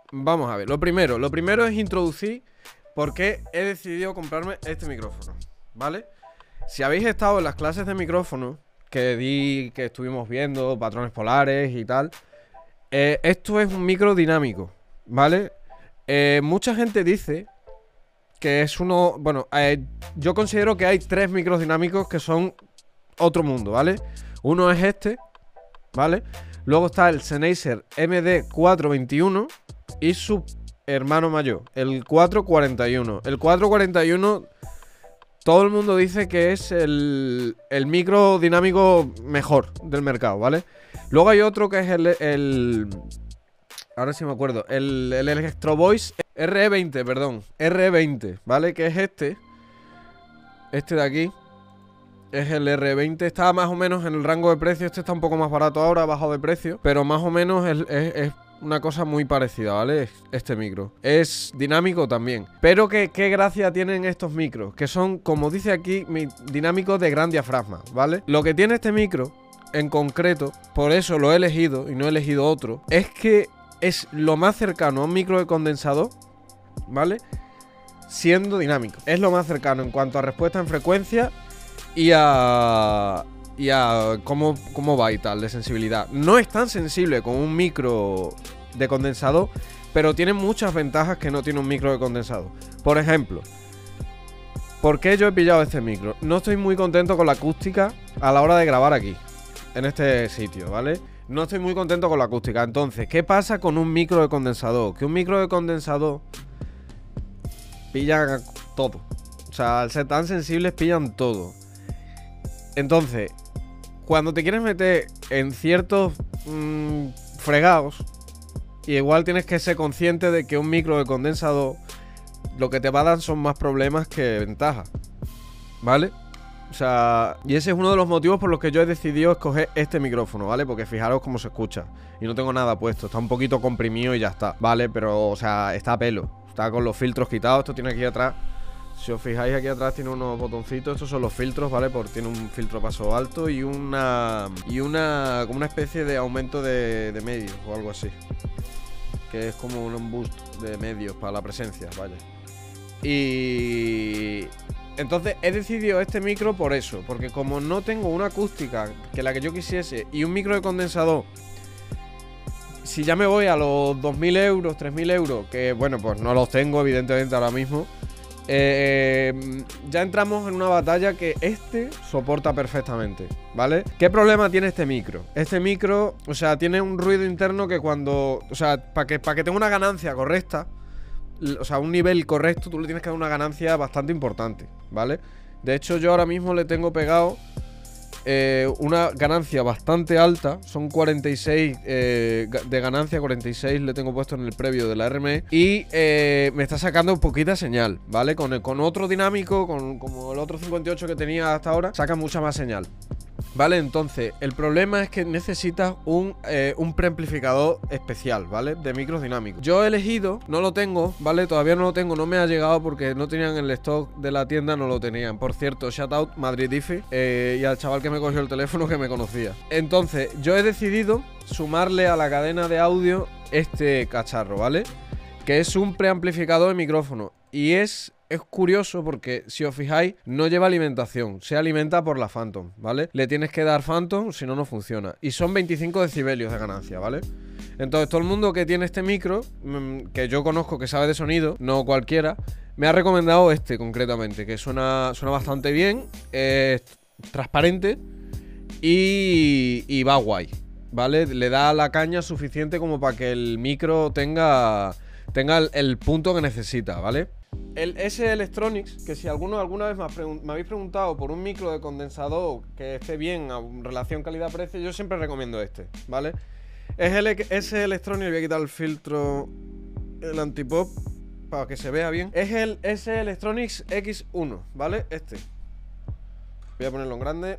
Vamos a ver, lo primero es introducir por qué he decidido comprarme este micrófono, ¿vale? Si habéis estado en las clases de micrófono que estuvimos viendo, patrones polares y tal, esto es un micro dinámico, ¿vale? Mucha gente dice que es uno... Bueno, yo considero que hay 3 micros dinámicos que son otro mundo, ¿vale? Uno es este, ¿vale? Luego está el Sennheiser MD421 y su hermano mayor, el 441. El 441, todo el mundo dice que es el micro dinámico mejor del mercado, ¿vale? Luego hay otro que es ahora sí me acuerdo, el Electro Voice RE20, perdón, RE20, ¿vale? Que es este de aquí. Es el R20, está más o menos en el rango de precio. Este está un poco más barato ahora, ha bajado de precio, pero más o menos es una cosa muy parecida, ¿vale? Este micro es dinámico también. Pero ¿qué gracia tienen estos micros? Que son, como dice aquí, dinámicos de gran diafragma, ¿vale? Lo que tiene este micro, en concreto, por eso lo he elegido y no he elegido otro, es que es lo más cercano a un micro de condensador, ¿vale? Siendo dinámico. Es lo más cercano en cuanto a respuesta en frecuencia y a cómo va y tal, de sensibilidad. No es tan sensible como un micro de condensador, pero tiene muchas ventajas que no tiene un micro de condensador. Por ejemplo, ¿por qué yo he pillado este micro? No estoy muy contento con la acústica a la hora de grabar aquí, en este sitio, ¿vale? No estoy muy contento con la acústica. Entonces, ¿qué pasa con un micro de condensador? Que un micro de condensador pilla todo. O sea, al ser tan sensibles pillan todo. Entonces, cuando te quieres meter en ciertos fregados, igual tienes que ser consciente de que un micro de condensador lo que te va a dar son más problemas que ventajas, ¿vale? O sea, y ese es uno de los motivos por los que yo he decidido escoger este micrófono, ¿vale? Porque fijaros cómo se escucha. Y no tengo nada puesto, está un poquito comprimido y ya está, ¿vale? Pero, o sea, está a pelo, está con los filtros quitados. Esto tiene aquí atrás, si os fijáis aquí atrás tiene unos botoncitos. Estos son los filtros, ¿vale? Porque tiene un filtro paso alto y como una especie de aumento de medios o algo así, que es como un boost de medios para la presencia, vaya. Y entonces he decidido este micro por eso, porque como no tengo una acústica que la que yo quisiese y un micro de condensador, si ya me voy a los 2.000 euros, 3.000 euros, que bueno, pues no los tengo evidentemente ahora mismo, ya entramos en una batalla que este soporta perfectamente, ¿vale? ¿Qué problema tiene este micro? Este micro, o sea, tiene un ruido interno que cuando... O sea, para que tenga una ganancia correcta, o sea, un nivel correcto, tú le tienes que dar una ganancia bastante importante, ¿vale? De hecho, yo ahora mismo le tengo pegado una ganancia bastante alta. Son 46 de ganancia, 46 le tengo puesto en el previo de la RME. Y me está sacando poquita señal, ¿vale? Con otro dinámico, como el otro 58 que tenía hasta ahora, saca mucha más señal, ¿vale? Entonces, el problema es que necesitas un preamplificador especial, ¿vale? De micros dinámicos. Yo he elegido, no lo tengo, ¿vale? Todavía no lo tengo, no me ha llegado porque no tenían el stock de la tienda, no lo tenían. Por cierto, shout out Madrid Diffie y al chaval que me cogió el teléfono que me conocía. Entonces, yo he decidido sumarle a la cadena de audio este cacharro, ¿vale? Que es un preamplificador de micrófono. Y es curioso porque, si os fijáis, no lleva alimentación. Se alimenta por la Phantom, ¿vale? Le tienes que dar Phantom, si no, no funciona. Y son 25 decibelios de ganancia, ¿vale? Entonces, todo el mundo que tiene este micro, que yo conozco que sabe de sonido, no cualquiera, me ha recomendado este concretamente, que suena bastante bien, es transparente y va guay, ¿vale? Le da la caña suficiente como para que el micro tenga el punto que necesita, ¿vale? El SE Electronics, que si alguna vez me habéis preguntado por un micro de condensador que esté bien a relación calidad-precio, yo siempre recomiendo este, ¿vale? Es el SE Electronics, voy a quitar el filtro, el antipop, para que se vea bien. Es el SE Electronics X1, ¿vale? Este. Voy a ponerlo en grande.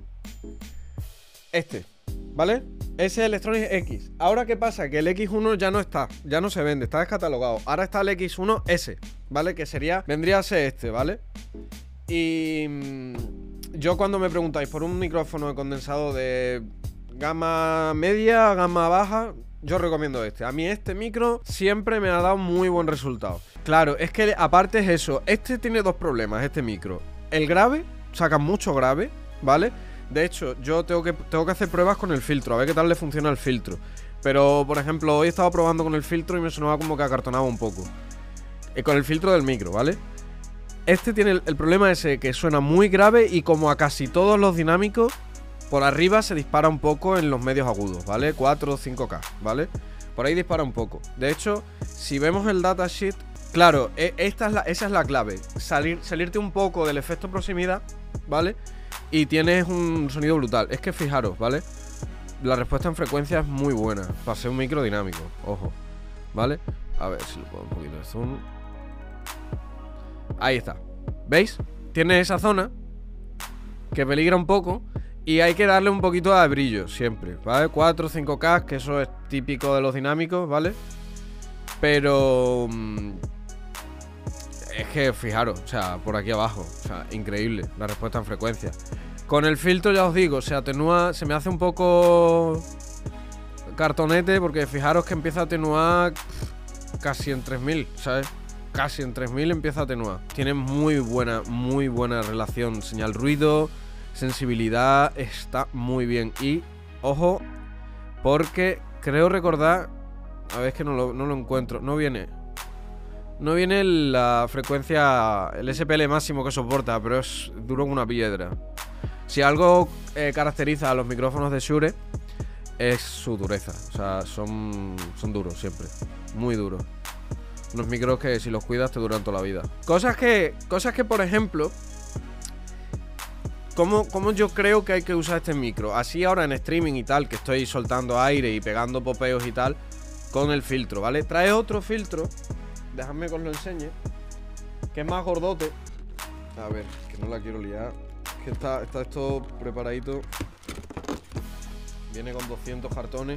Este, ¿vale? SE Electronics X. Ahora, ¿qué pasa? Que el X1 ya no está, ya no se vende, está descatalogado. Ahora está el X1S, ¿vale? Que vendría a ser este, ¿vale? Y yo, cuando me preguntáis por un micrófono de condensador de gama media, gama baja, yo recomiendo este. A mí este micro siempre me ha dado muy buen resultado. Claro, es que aparte es eso. Este tiene dos problemas, este micro. El grave, saca mucho grave, ¿vale? De hecho, yo tengo que hacer pruebas con el filtro, a ver qué tal le funciona el filtro. Pero, por ejemplo, hoy he estado probando con el filtro y me sonaba como que acartonaba un poco. Con el filtro del micro, ¿vale? Este tiene el problema ese que suena muy grave y como a casi todos los dinámicos, por arriba se dispara un poco en los medios agudos, ¿vale? 4 o 5K, ¿vale? Por ahí dispara un poco. De hecho, si vemos el datasheet, claro, esa es la clave. Salirte un poco del efecto proximidad, ¿vale? Y tienes un sonido brutal. Es que fijaros, ¿vale? La respuesta en frecuencia es muy buena para ser un micro dinámico, ojo, ¿vale? A ver si lo puedo un poquito de zoom. Ahí está, ¿veis? Tiene esa zona que peligra un poco y hay que darle un poquito de brillo siempre, ¿vale? 4 o 5K, que eso es típico de los dinámicos, ¿vale? Pero es que fijaros, o sea, por aquí abajo, o sea, increíble la respuesta en frecuencia. Con el filtro ya os digo, se atenúa, se me hace un poco cartonete porque fijaros que empieza a atenuar casi en 3000, ¿sabes? Casi en 3000 empieza a atenuar. Tiene muy buena relación señal-ruido, sensibilidad, está muy bien. Y, ojo, porque creo recordar, a ver, es que no lo encuentro, no viene la frecuencia, el SPL máximo que soporta, pero es duro como una piedra. Si algo caracteriza a los micrófonos de Shure es su dureza, o sea, son duros siempre, muy duros. Unos micros que si los cuidas te duran toda la vida. Cosas que por ejemplo, ¿cómo yo creo que hay que usar este micro? Así ahora en streaming y tal, que estoy soltando aire y pegando popeos y tal, con el filtro, ¿vale? Trae otro filtro, dejadme que os lo enseñe, que es más gordote. A ver, que no la quiero liar. Que está esto preparadito. Viene con 200 cartones.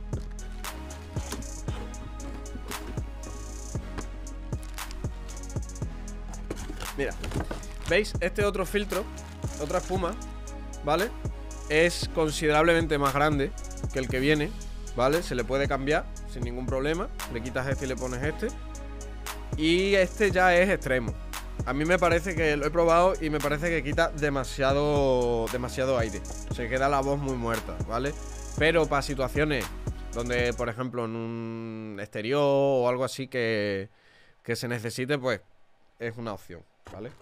Mira, ¿veis? Este otro filtro, otra espuma, ¿vale? Es considerablemente más grande que el que viene, ¿vale? Se le puede cambiar sin ningún problema. Le quitas este y le pones este. Y este ya es extremo. A mí me parece que lo he probado y me parece que quita demasiado aire. Se queda la voz muy muerta, ¿vale? Pero para situaciones donde, por ejemplo, en un exterior o algo así que se necesite, pues es una opción, ¿vale?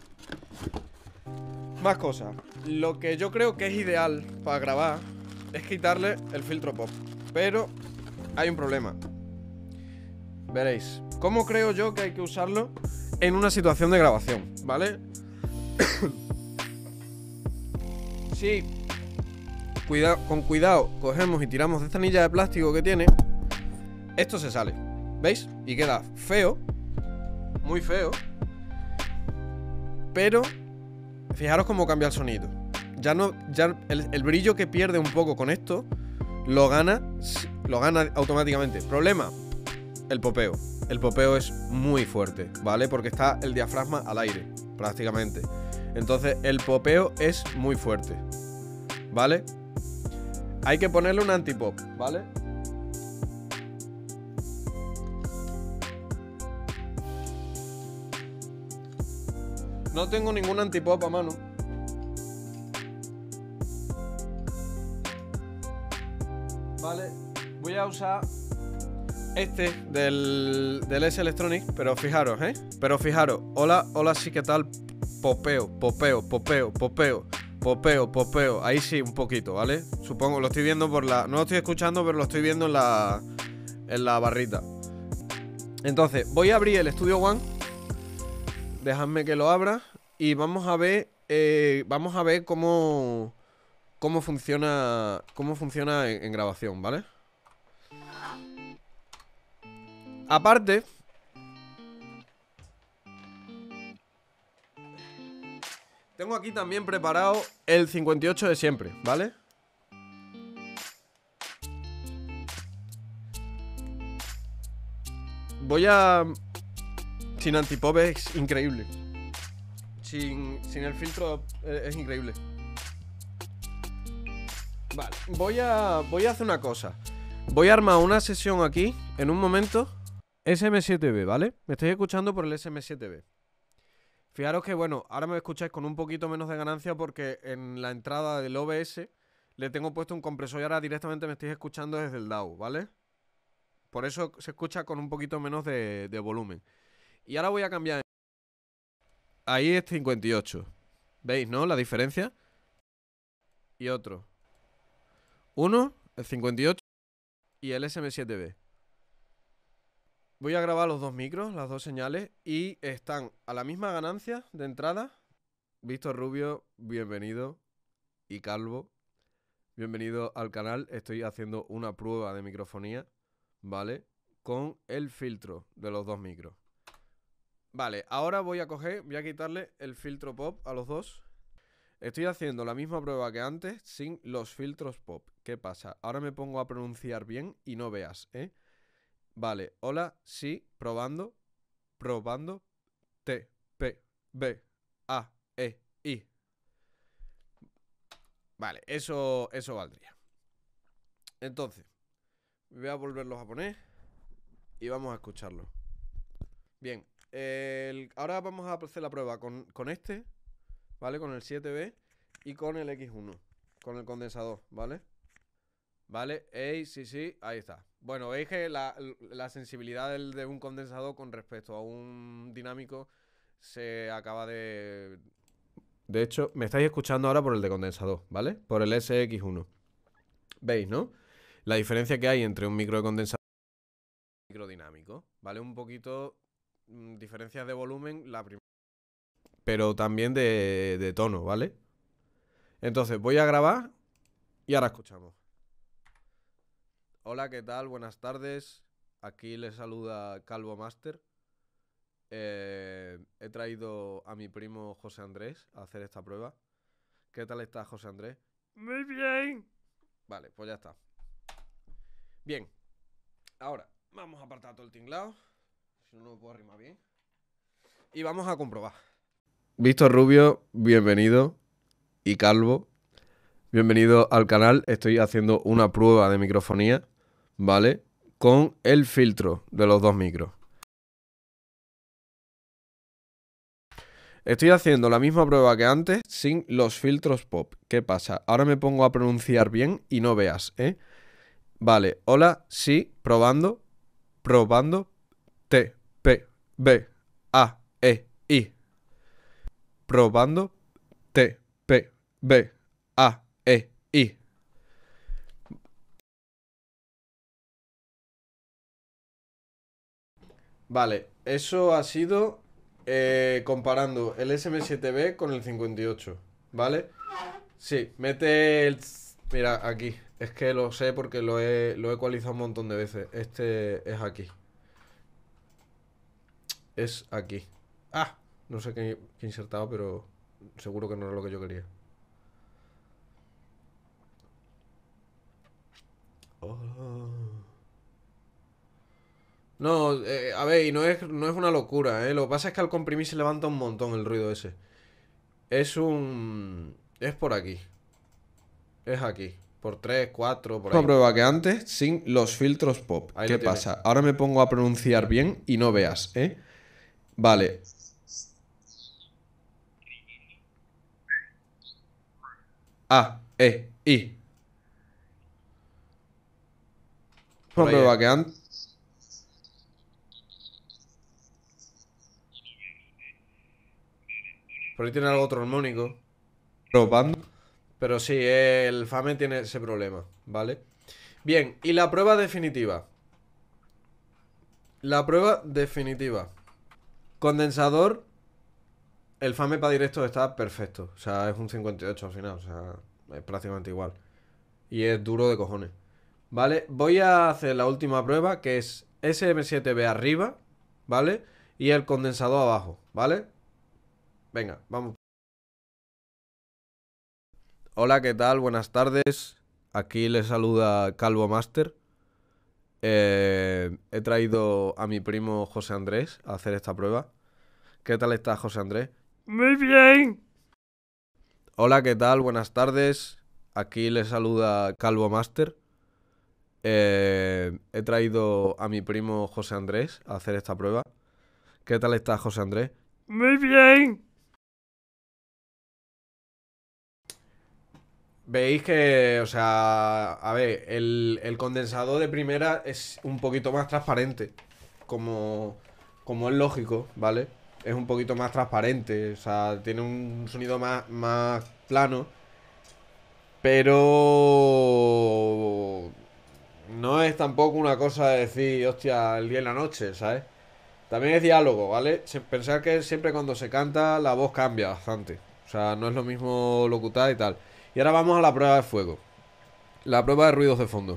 Más cosas. Lo que yo creo que es ideal para grabar es quitarle el filtro pop. Pero hay un problema. Veréis. ¿Cómo creo yo que hay que usarlo en una situación de grabación? ¿Vale? Sí. Con cuidado cogemos y tiramos de esta anilla de plástico que tiene. Esto se sale, ¿veis? Y queda feo. Muy feo. Pero fijaros cómo cambia el sonido. Ya el brillo que pierde un poco con esto lo gana automáticamente. Problema, el popeo. El popeo es muy fuerte, ¿vale? Porque está el diafragma al aire, prácticamente. Entonces el popeo es muy fuerte, ¿vale? Hay que ponerle un antipop, ¿vale? No tengo ningún antipop a mano. Vale, voy a usar este del S Electronics, pero fijaros, ¿eh? Pero fijaros, hola, sí, ¿qué tal? Popeo. Ahí sí, un poquito, ¿vale? Supongo, lo estoy viendo por la... No lo estoy escuchando, pero lo estoy viendo en la barrita. Entonces, voy a abrir el Studio One. Dejadme que lo abra. Y vamos a ver cómo funciona en grabación, ¿vale? Aparte, tengo aquí también preparado el 58 de siempre, ¿vale? Voy a... Sin antipop es increíble. Sin el filtro es increíble. Vale, voy a hacer una cosa. Voy a armar una sesión aquí, en un momento. SM7B, ¿vale? Me estáis escuchando por el SM7B. Fijaros que, bueno, ahora me escucháis con un poquito menos de ganancia porque en la entrada del OBS le tengo puesto un compresor y ahora directamente me estáis escuchando desde el DAW, ¿vale? Por eso se escucha con un poquito menos de volumen. Y ahora voy a cambiar. Ahí es 58. ¿Veis, no? La diferencia. Y otro. Uno, el 58 y el SM7B. Voy a grabar los dos micros, las dos señales, y están a la misma ganancia de entrada. Víctor Rubio, bienvenido. Y Calvo, bienvenido al canal. Estoy haciendo una prueba de microfonía, ¿vale? Con el filtro de los dos micros. Vale, ahora voy a quitarle el filtro pop a los dos. Estoy haciendo la misma prueba que antes sin los filtros pop. ¿Qué pasa? Ahora me pongo a pronunciar bien y no veas, ¿eh? Vale, hola, sí, probando, probando, T, P, B, A, E, I. Vale, eso valdría. Entonces, voy a volverlos a poner y vamos a escucharlo. Bien, ahora vamos a hacer la prueba con este, ¿vale? Con el 7B y con el X1, con el condensador, ¿vale? Vale, sí, ahí está. Bueno, veis que la sensibilidad de un condensador con respecto a un dinámico se acaba de... De hecho, me estáis escuchando ahora por el de condensador, ¿vale? Por el SX1. ¿Veis, no? La diferencia que hay entre un micro de condensador y un micro dinámico, ¿vale? Un poquito diferencias de volumen, pero también de tono, ¿vale? Entonces, voy a grabar y ahora escuchamos. Hola, ¿qué tal? Buenas tardes. Aquí les saluda Calvo Master. He traído a mi primo José Andrés a hacer esta prueba. ¿Qué tal está José Andrés? Muy bien. Vale, pues ya está. Bien. Ahora, vamos a apartar todo el tinglado. Si no, no puedo arrimar bien. Y vamos a comprobar. Víctor Rubio, bienvenido. Y Calvo, bienvenido al canal. Estoy haciendo una prueba de microfonía, ¿vale? Con el filtro de los dos micros. Estoy haciendo la misma prueba que antes sin los filtros pop. ¿Qué pasa? Ahora me pongo a pronunciar bien y no veas, ¿eh? Vale, hola, sí, probando, probando, T, P, B, A, E, I. Probando, T, P, B, A, E, I. Vale, eso ha sido comparando el SM7B con el 58, ¿vale? Sí, mete el... Mira, aquí. Es que lo sé porque lo he ecualizado un montón de veces. Este es aquí. Es aquí. ¡Ah! No sé qué he insertado, pero seguro que no era lo que yo quería. Oh. No, a ver, y no es una locura, ¿eh? Lo que pasa es que al comprimir se levanta un montón el ruido ese. Es por aquí. Es aquí. Por 3, 4, por ahí. Una prueba que antes sin los filtros pop. Ahí ¿qué pasa? Ahora me pongo a pronunciar bien y no veas, ¿eh? Vale. A, E, I. Una prueba que antes... Por ahí tiene algo otro armónico. Probando. Pero sí, el FAME tiene ese problema, ¿vale? Bien, y la prueba definitiva. La prueba definitiva. Condensador. El FAME para directo está perfecto. O sea, es un 58 al final. O sea, es prácticamente igual. Y es duro de cojones. ¿Vale? Voy a hacer la última prueba, que es SM7B arriba, ¿vale? Y el condensador abajo, ¿vale? Venga, vamos. Hola, ¿qué tal? Buenas tardes. Aquí les saluda Calvo Master. He traído a mi primo José Andrés a hacer esta prueba. ¿Qué tal está José Andrés? Muy bien. Hola, ¿qué tal? Buenas tardes. Aquí les saluda Calvo Master. He traído a mi primo José Andrés a hacer esta prueba. ¿Qué tal está José Andrés? Muy bien. Veis que, o sea, a ver, el condensador de primera es un poquito más transparente. Como, como es lógico, ¿vale? Es un poquito más transparente. O sea, tiene un sonido más plano. Pero no es tampoco una cosa de decir, hostia, el día y la noche, ¿sabes? También es diálogo, ¿vale? Pensar que siempre cuando se canta la voz cambia bastante. O sea, no es lo mismo locutar y tal. Y ahora vamos a la prueba de fuego. La prueba de ruidos de fondo.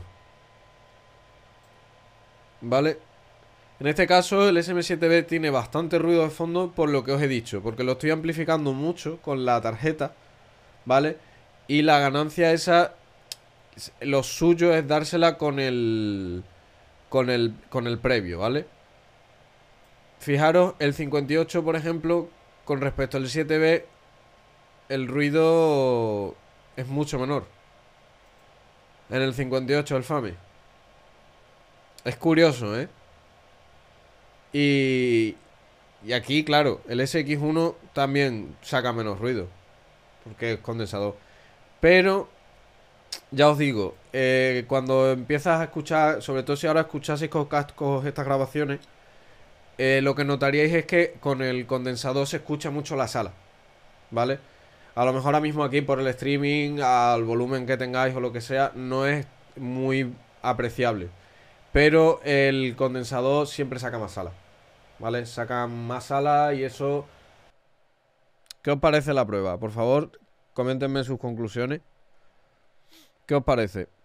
¿Vale? En este caso el SM7B tiene bastante ruido de fondo por lo que os he dicho. Porque lo estoy amplificando mucho con la tarjeta. ¿Vale? Y la ganancia esa, lo suyo es dársela con el... Con el previo, ¿vale? Fijaros, el 58, por ejemplo, con respecto al 7B, el ruido es mucho menor. En el 58 el FAME. Es curioso, ¿eh? Y, y aquí, claro, el SX1 también saca menos ruido. Porque es condensador. Pero, ya os digo, cuando empiezas a escuchar, sobre todo si ahora escuchaseis con cascos estas grabaciones, lo que notaríais es que con el condensador se escucha mucho la sala, ¿vale? A lo mejor ahora mismo aquí por el streaming, al volumen que tengáis o lo que sea, no es muy apreciable. Pero el condensador siempre saca más sala, ¿vale? Saca más sala y eso... ¿Qué os parece la prueba? Por favor, coméntenme sus conclusiones. ¿Qué os parece?